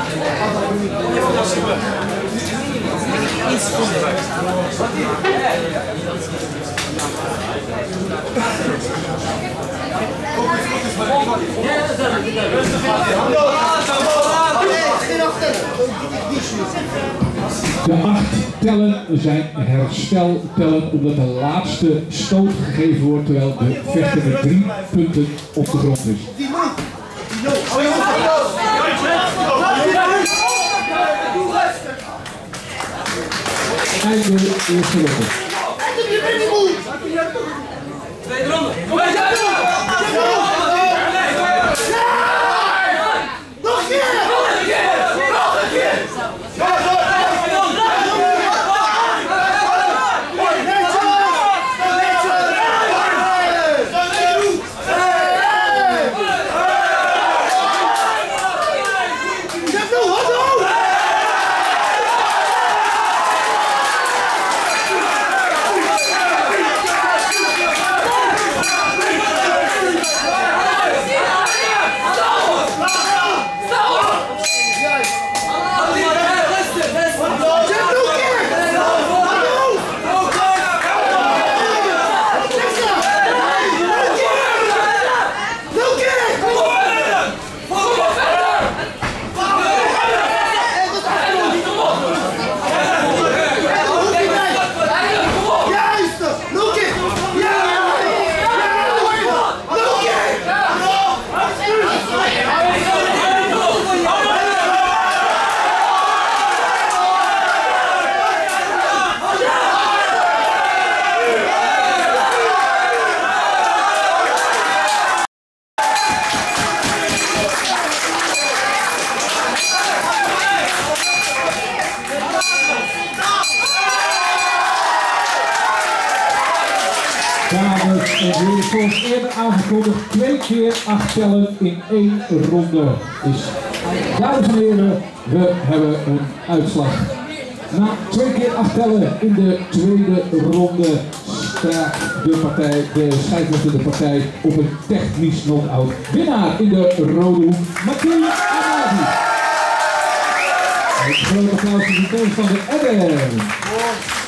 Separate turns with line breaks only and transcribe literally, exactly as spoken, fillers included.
De acht tellen zijn hersteltellen omdat de laatste stoot gegeven wordt terwijl de vechter met drie punten op de grond is. Einde eerste ronde.
Tweede ronde.
Nog een keer! Nog een keer! Nog een keer!
Dames en heren, zoals eerder aangekondigd, twee keer acht tellen in één ronde is. Dames en heren, we hebben een uitslag. Na twee keer acht tellen in de tweede ronde staat de partij, de scheidsrechter de partij op een technisch knock-out. Winnaar in de rode hoek, Mathieu Amadi. Het grote applaus voor de tegenstander Eden.